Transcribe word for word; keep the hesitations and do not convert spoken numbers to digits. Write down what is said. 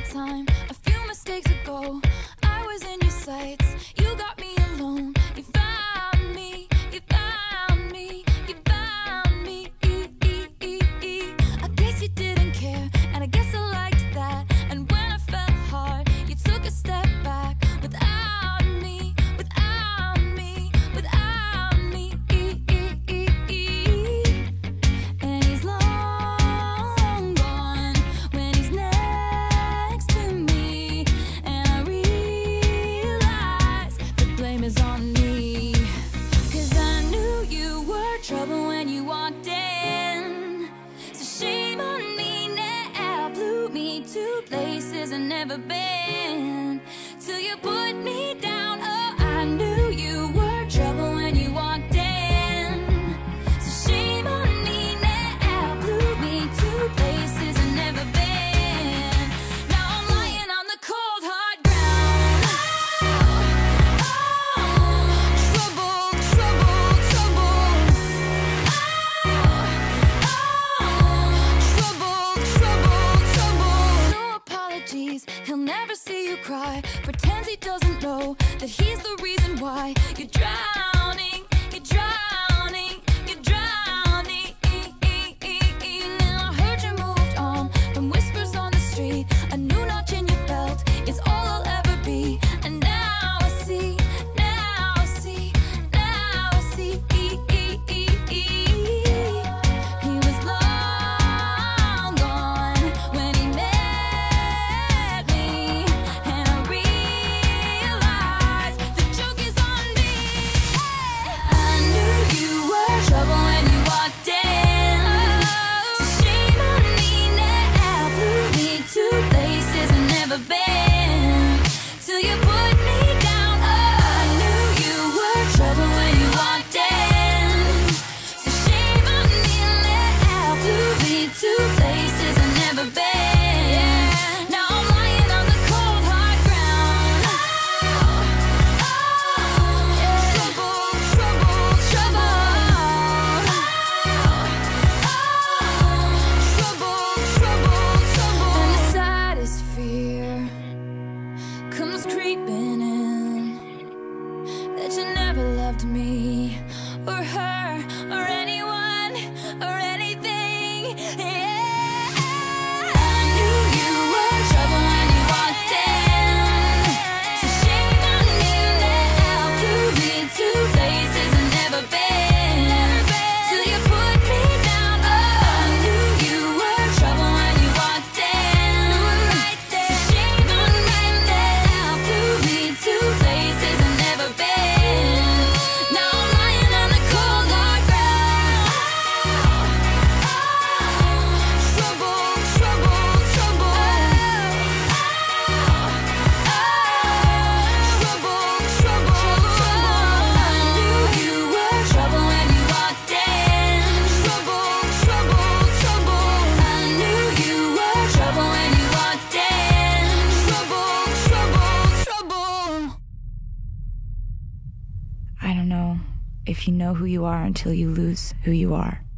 time, a few mistakes ago, I was in your sights. You got me alone. You found me. You found me. You found me. I guess you didn't care, and I guess I liked that. And when I fell hard, you took a step back. Without me, without me, without me. And he's long gone when he's next to me. And I realize the blame is on me. Cause I knew you were trouble when you walked in. So shame on me now. Blew me to places I've never been. Till you put me down. Oh, I knew you were trouble when you walked in. So shame on me now. Blew me to places I've never been. Now I'm lying on the cold hard ground. Oh, trouble, trouble, trouble. Oh, trouble, trouble, trouble. No apologies, he'll never see you cry. Pretends he doesn't know that he's the reason why you're drowning, you're drowning, you're drowning. Now I heard you moved on from whispers on the street. A new notch in your belt is all I'll ever be. And now I see, now I see, now I see. He was long gone when he met me. And I realized the joke is on me. I knew you were trouble when you walked in. So shame on me now. Blew me to places I've never been. Till you put me down. Oh, I knew you were trouble when you walked in. So shame on me now. Blew me to places I've never been. Now I'm lying on the cold hard ground. Trouble, trouble, trouble. Trouble, trouble, trouble. And the saddest fear comes creeping in, that you never loved me or her or anyone or anything. Yeah. I knew you were trouble when you walked in. So shame on me now. Blew me to places I've never been. Till you put me down. Oh, I knew you were trouble when you walked in. So shame on me now. Blew me to places I've never been. Now I'm lying on the cold hard ground. Trouble, trouble, trouble. Trouble, trouble, trouble. I knew you were trouble when you walked in. Trouble, trouble, trouble. I knew you were trouble when you walked in. Trouble, trouble, trouble. I don't know if you know who you are until you lose who you are.